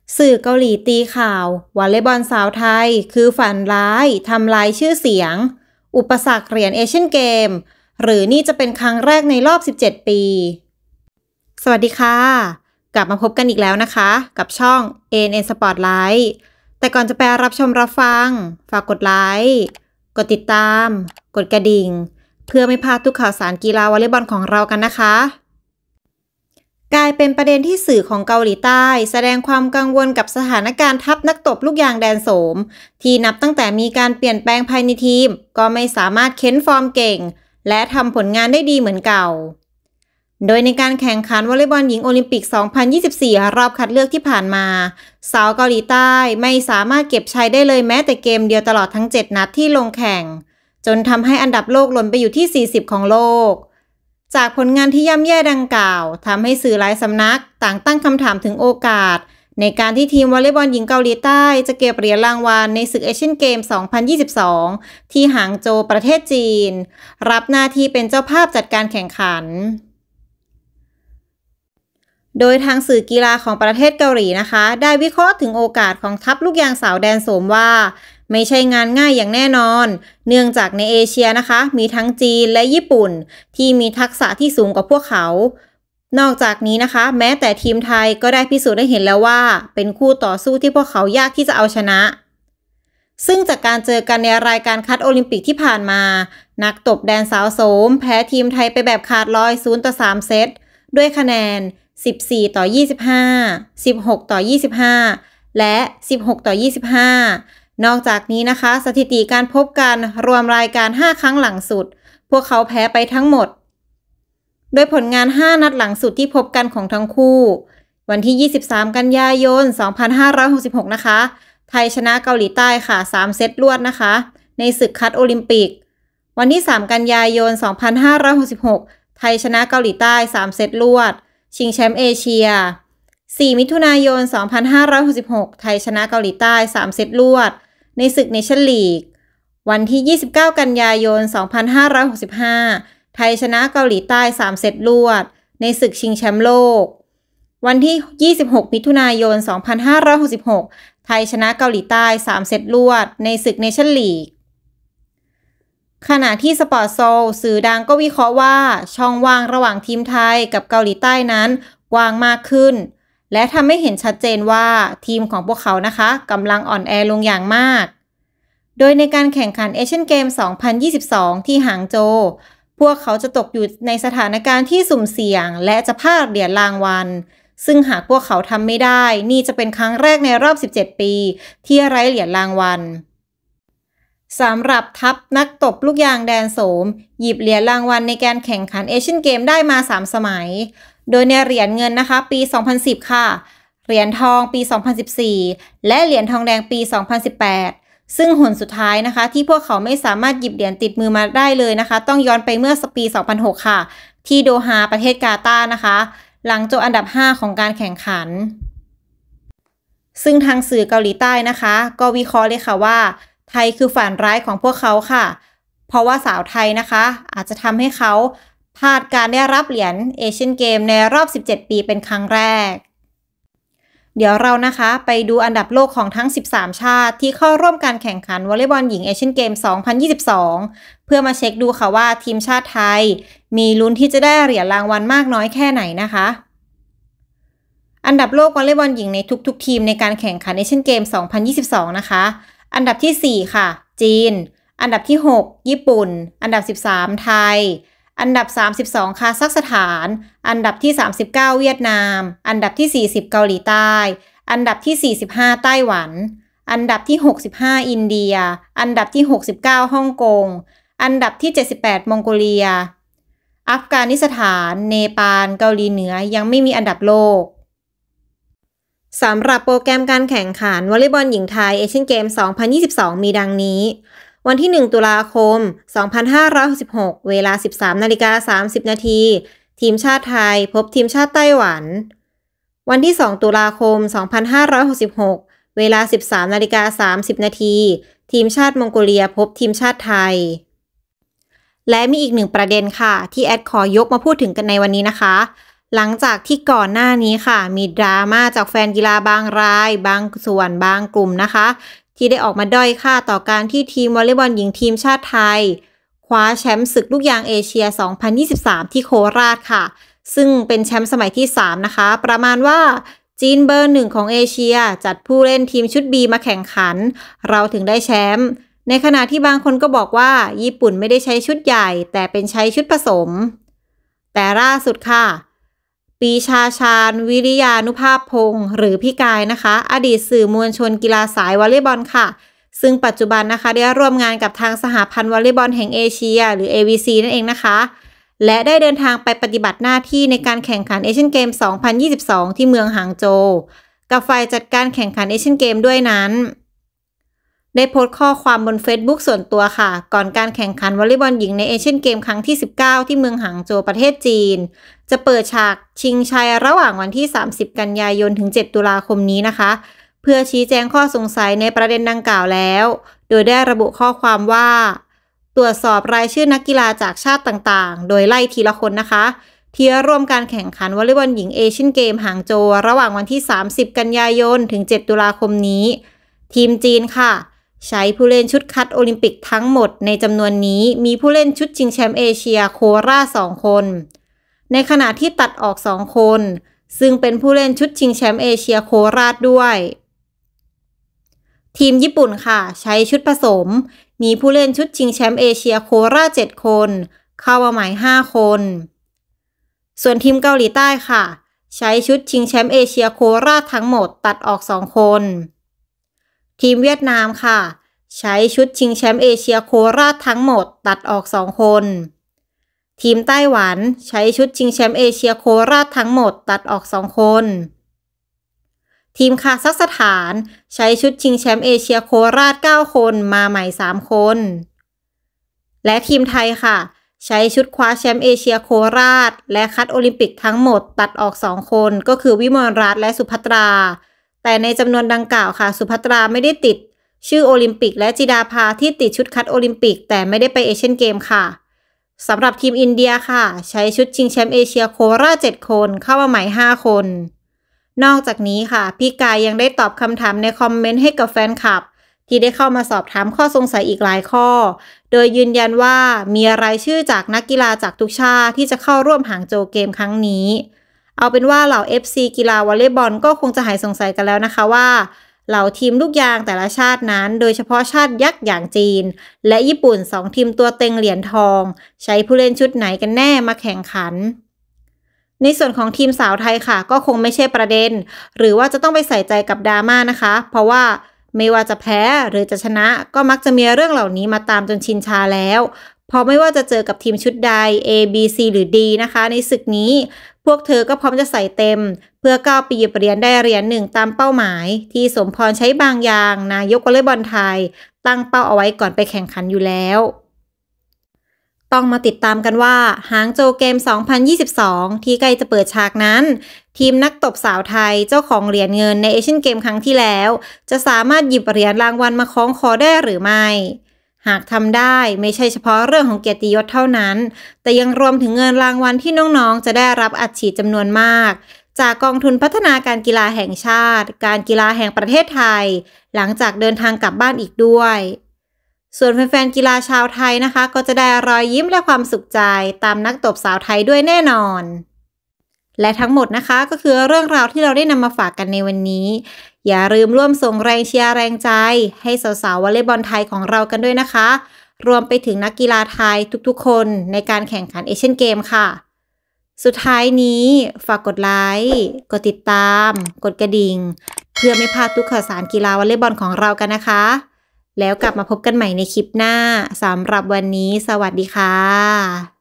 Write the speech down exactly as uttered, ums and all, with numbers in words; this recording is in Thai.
สื่อเกาหลีตีข่าววอลเลย์บอลสาวไทยคือฝันร้ายทำลายชื่อเสียงอุปสรรคเหรียญเอเชียนเกมหรือนี่จะเป็นครั้งแรกในรอบสิบเจ็ดปีสวัสดีค่ะกลับมาพบกันอีกแล้วนะคะกับช่อง เอ เอ็น เอ็น Spotlight แต่ก่อนจะไปรับชมรับฟังฝากกดไลค์กดติดตามกดกระดิ่งเพื่อไม่พลาดทุกข่าวสารกีฬาวอลเลย์บอลของเรากันนะคะกลายเป็นประเด็นที่สื่อของเกาหลีใต้แสดงความกังวลกับสถานการณ์ทัพนักตบลูกยางแดนโสมที่นับตั้งแต่มีการเปลี่ยนแปลงภายในทีมก็ไม่สามารถเค้นฟอร์มเก่งและทำผลงานได้ดีเหมือนเก่าโดยในการแข่งขันวอลเลย์บอลหญิงโอลิมปิก สองพันยี่สิบสี่ รอบคัดเลือกที่ผ่านมาสาวเกาหลีใต้ไม่สามารถเก็บชัยได้เลยแม้แต่เกมเดียวตลอดทั้งเจ็ดนัดที่ลงแข่งจนทำให้อันดับโลกหล่นไปอยู่ที่สี่สิบของโลกจากผลงานที่ย่ำแย่ดังกล่าวทำให้สื่อหลายสำนักต่างตั้งคำถามถึงโอกาสในการที่ทีมวอลเลย์บอลหญิงเกาหลีใต้จะเก็บเหรียญรางวัลในศึกเอเชียนเกม สองพันยี่สิบสอง ที่หางโจวประเทศจีนรับหน้าที่เป็นเจ้าภาพจัดการแข่งขันโดยทางสื่อกีฬาของประเทศเกาหลีนะคะได้วิเคราะห์ถึงโอกาสของทัพลูกยางสาวแดนโสมว่าไม่ใช่งานง่ายอย่างแน่นอนเนื่องจากในเอเชียนะคะมีทั้งจีนและญี่ปุ่นที่มีทักษะที่สูงกว่าพวกเขานอกจากนี้นะคะแม้แต่ทีมไทยก็ได้พิสูจน์ได้เห็นแล้วว่าเป็นคู่ต่อสู้ที่พวกเขายากที่จะเอาชนะซึ่งจากการเจอกันในรายการคัดโอลิมปิกที่ผ่านมานักตบแดนสาวโสมแพ้ทีมไทยไปแบบขาดลอยศูนย์ต่อสามเซตด้วยคะแนนสิบสี่ต่อยี่สิบห้า สิบหกต่อยี่สิบห้าและสิบหกต่อยี่สิบห้านอกจากนี้นะคะสถิติการพบกันรวมรายการห้าครั้งหลังสุดพวกเขาแพ้ไปทั้งหมดโดยผลงานห้านัดหลังสุดที่พบกันของทั้งคู่วันที่ยี่สิบสามกันยายนสองพันห้าร้อยหกสิบหกนะคะไทยชนะเกาหลีใต้ค่ะสามเซตรวดนะคะในศึกคัดโอลิมปิกวันที่สามกันยายนสองพันห้าร้อยหกสิบหกไทยชนะเกาหลีใต้สามเซตรวดชิงแชมป์เอเชียสี่มิถุนายนสองพันห้าร้อยหกสิบหกไทยชนะเกาหลีใต้สามเซตรวดในศึกเนชั่นลีกวันที่ยี่สิบเก้ากันยายนสองพันห้าร้อยหกสิบห้าไทยชนะเกาหลีใต้สามเซตรวดในศึกชิงแชมป์โลกวันที่ยี่สิบหกมิถุนายนสองพันห้าร้อยหกสิบหกไทยชนะเกาหลีใต้สามเซตรวดในศึกเนชั่นลีกขณะที่สปอร์ตโซลสื่อดังก็วิเคราะห์ว่าช่องว่างระหว่างทีมไทยกับเกาหลีใต้นั้นกว้างมากขึ้นและทำให้เห็นชัดเจนว่าทีมของพวกเขานะคะกำลังอ่อนแอลงอย่างมากโดยในการแข่งขันเอเชียนเกม สองพันยี่สิบสอง ที่หางโจวพวกเขาจะตกอยู่ในสถานการณ์ที่สุ่มเสี่ยงและจะพลาดเหรียญรางวัลซึ่งหากพวกเขาทำไม่ได้นี่จะเป็นครั้งแรกในรอบสิบเจ็ดปีที่ไร้เหรียญรางวัลสำหรับทัพนักตบลูกยางแดนโสมหยิบเหรียญรางวัลในการแข่งขันเอเชียนเกมได้มาสามสมัยโดยในเหรียญเงินนะคะปีสองพันสิบค่ะเหรียญทองปีสองพันสิบสี่และเหรียญทองแดงปีสองพันสิบแปดซึ่งหนสุดท้ายนะคะที่พวกเขาไม่สามารถหยิบเหรียญติดมือมาได้เลยนะคะต้องย้อนไปเมื่อปีสองพันหกค่ะที่โดฮาประเทศกาตาร์นะคะหลังจบอันดับห้าของการแข่งขันซึ่งทางสื่อเกาหลีใต้นะคะก็วิเคราะห์เลยค่ะว่าไทยคือฝันร้ายของพวกเขาค่ะเพราะว่าสาวไทยนะคะอาจจะทำให้เขาพลาดการได้รับเหรียญเอเชียนเกมในรอบสิบเจ็ดปีเป็นครั้งแรกเดี๋ยวเรานะคะไปดูอันดับโลกของทั้งสิบสามชาติที่เข้าร่วมการแข่งขันวอลเลย์บอลหญิงเอเชียนเกม สองพันยี่สิบสอง เพื่อมาเช็คดูค่ะว่าทีมชาติไทยมีลุ้นที่จะได้เหรียญรางวัลมากน้อยแค่ไหนนะคะอันดับโลกวอลเลย์บอลหญิงในทุกๆทีมในการแข่งขันเอเชียนเกม สองพันยี่สิบสอง นะคะอันดับที่สี่ค่ะจีนอันดับที่หกญี่ปุ่นอันดับสิบสามไทยอันดับสามสิบสองคาซัคสถานอันดับที่สามสิบเก้าเวียดนามอันดับที่สี่สิบเกาหลีใต้อันดับที่สี่สิบห้าไต้หวันอันดับที่หกสิบห้าอินเดียอันดับที่หกสิบเก้าฮ่องกงอันดับที่เจ็ดสิบแปดมองโกเลียอัฟกานิสถานเนปาลเกาหลีเหนือยังไม่มีอันดับโลกสำหรับโปรแกรมการแข่งขันวอลเลย์บอลหญิงไทยเอเชียนเกม สองพันยี่สิบสอง มีดังนี้วันที่หนึ่งตุลาคมสองพันห้าร้อยหกสิบหกเวลา สิบสามนาฬิกาสามสิบนาทีทีมชาติไทยพบทีมชาติไต้หวันวันที่สองตุลาคมสองพันห้าร้อยหกสิบหกเวลา สิบสามนาฬิกาสามสิบนาทีทีมชาติมองโกเลียพบทีมชาติไทยและมีอีกหนึ่งประเด็นค่ะที่แอดขอยกมาพูดถึงกันในวันนี้นะคะหลังจากที่ก่อนหน้านี้ค่ะมีดราม่าจากแฟนกีฬาบางรายบางส่วนบางกลุ่มนะคะที่ได้ออกมาด้อยค่าต่อการที่ทีมวอลเลย์บอลหญิงทีมชาติไทยคว้าแชมป์ศึกลูกยางเอเชีย สองพันยี่สิบสาม ที่โคราชค่ะซึ่งเป็นแชมป์สมัยที่สามนะคะประมาณว่าจีนเบอร์หนึ่งของเอเชียจัดผู้เล่นทีมชุด B มาแข่งขันเราถึงได้แชมป์ในขณะที่บางคนก็บอกว่าญี่ปุ่นไม่ได้ใช้ชุดใหญ่แต่เป็นใช้ชุดผสมแต่ล่าสุดค่ะปีชาชาญวิริยานุภาพพงศ์หรือพี่กายนะคะอดีตสื่อมวลชนกีฬาสายวอลเลย์บอลค่ะซึ่งปัจจุบันนะคะได้ร่วมงานกับทางสหพันธ์วอลเลย์บอลแห่งเอเชียหรือ เอ วี ซี นั่นเองนะคะและได้เดินทางไปปฏิบัติหน้าที่ในการแข่งขันเอเชียนเกม สองพันยี่สิบสอง ที่เมืองหางโจวกับฝ่ายจัดการแข่งขันเอเชียนเกมด้วยนั้นได้โพสต์ข้อความบน Facebook ส่วนตัวค่ะก่อนการแข่งขันวอลเลย์บอลหญิงในเอเชียนเกมครั้งที่สิบเก้าที่เมืองหางโจวประเทศจีนจะเปิดฉากชิงชัยระหว่างวันที่สามสิบกันยายนถึงเจ็ดตุลาคมนี้นะคะเพื่อชี้แจงข้อสงสัยในประเด็นดังกล่าวแล้วโดยได้ระบุข้อความว่าตรวจสอบรายชื่อนักกีฬาจากชาติต่างๆโดยไล่ทีละคนนะคะที่ร่วมการแข่งขันวอลเลย์บอลหญิงเอเชียนเกมหางโจวระหว่างวันที่สามสิบกันยายนถึงเจ็ดตุลาคมนี้ทีมจีนค่ะใช้ผู้เล่นชุดคัดโอลิมปิกทั้งหมดในจำนวนนี้มีผู้เล่นชุดชิงแชมป์เอเชียโคราชสองคนในขณะที่ตัดออกสองคนซึ่งเป็นผู้เล่นชุดชิงแชมป์เอเชียโคราชด้วยทีมญี่ปุ่นค่ะใช้ชุดผสมมีผู้เล่นชุดชิงแชมป์เอเชียโคราชเจ็ดคนเข้ามาใหม่ห้าคนส่วนทีมเกาหลีใต้ค่ะใช้ชุดชิงแชมป์เอเชียโคราชทั้งหมดตัดออกสองคนทีมเวียดนามค่ะใช้ชุดชิงแชมป์เอเชียโคราชทั้งหมดตัดออกสองคนทีมไต้หวันใช้ชุดชิงแชมป์เอเชียโคราชทั้งหมดตัดออกสองคนทีมคาซัคสถานใช้ชุดชิงแชมป์เอเชียโคราชเก้าคนมาใหม่สามคนและทีมไทยค่ะใช้ชุดคว้าแชมป์เอเชียโคราชและคัดโอลิมปิกทั้งหมดตัดออกสองคนก็คือวิมลรัตน์และสุภัตราแต่ในจำนวนดังกล่าวค่ะสุภัตราไม่ได้ติดชื่อโอลิมปิกและจิดาภาที่ติดชุดคัดโอลิมปิกแต่ไม่ได้ไปเอเชียนเกมค่ะสำหรับทีมอินเดียค่ะใช้ชุดชิงแชมป์เอเชียโคราชเจ็ดคนเข้ามาใหม่ห้าคนนอกจากนี้ค่ะพี่กายยังได้ตอบคำถามในคอมเมนต์ให้กับแฟนคลับที่ได้เข้ามาสอบถามข้อสงสัยอีกหลายข้อโดยยืนยันว่ามีรายชื่อจากนักกีฬาจากทุกชาติที่จะเข้าร่วมหางโจวเกมครั้งนี้เอาเป็นว่าเหล่า เอฟ ซี กีฬาวอลเลย์บอลก็คงจะหายสงสัยกันแล้วนะคะว่าเหล่าทีมลูกยางแต่ละชาตินั้นโดยเฉพาะชาติยักษ์อย่างจีนและญี่ปุ่นสองทีมตัวเต็งเหรียญทองใช้ผู้เล่นชุดไหนกันแน่มาแข่งขันในส่วนของทีมสาวไทยค่ะก็คงไม่ใช่ประเด็นหรือว่าจะต้องไปใส่ใจกับดราม่านะคะเพราะว่าไม่ว่าจะแพ้หรือจะชนะก็มักจะมีเรื่องเหล่านี้มาตามจนชินชาแล้วเพราะไม่ว่าจะเจอกับทีมชุดใด A B C หรือ D นะคะในศึกนี้พวกเธอก็พร้อมจะใส่เต็มเพื่อก้าวไปหยิบเหรียญได้เหรียญหนึ่งตามเป้าหมายที่สมพรใช้บางอย่างนายกวอลเลย์บอลไทยตั้งเป้าเอาไว้ก่อนไปแข่งขันอยู่แล้วต้องมาติดตามกันว่าหางโจวเกม สองพันยี่สิบสอง ที่ใกล้จะเปิดฉากนั้นทีมนักตบสาวไทยเจ้าของเหรียญเงินในเอเชียนเกมครั้งที่แล้วจะสามารถหยิบเหรียญรางวัลมาคล้องคอได้หรือไม่หากทำได้ไม่ใช่เฉพาะเรื่องของเกียรติยศเท่านั้นแต่ยังรวมถึงเงินรางวัลที่น้องๆจะได้รับอัดฉีดจำนวนมากจากกองทุนพัฒนาการกีฬาแห่งชาติการกีฬาแห่งประเทศไทยหลังจากเดินทางกลับบ้านอีกด้วยส่วนแฟนๆกีฬาชาวไทยนะคะก็จะได้รอยยิ้มและความสุขใจตามนักตบสาวไทยด้วยแน่นอนและทั้งหมดนะคะก็คือเรื่องราวที่เราได้นำมาฝากกันในวันนี้อย่าลืมร่วมส่งแรงเชียร์แรงใจให้สาวๆวอลเลย์บอลไทยของเรากันด้วยนะคะรวมไปถึงนักกีฬาไทยทุกๆคนในการแข่งขันเอเชียนเกมค่ะสุดท้ายนี้ฝากกดไลค์กดติดตามกดกระดิ่งเพื่อไม่พลาดทุกข่าวสารกีฬาวอลเลย์บอลของเรากันนะคะแล้วกลับมาพบกันใหม่ในคลิปหน้าสำหรับวันนี้สวัสดีค่ะ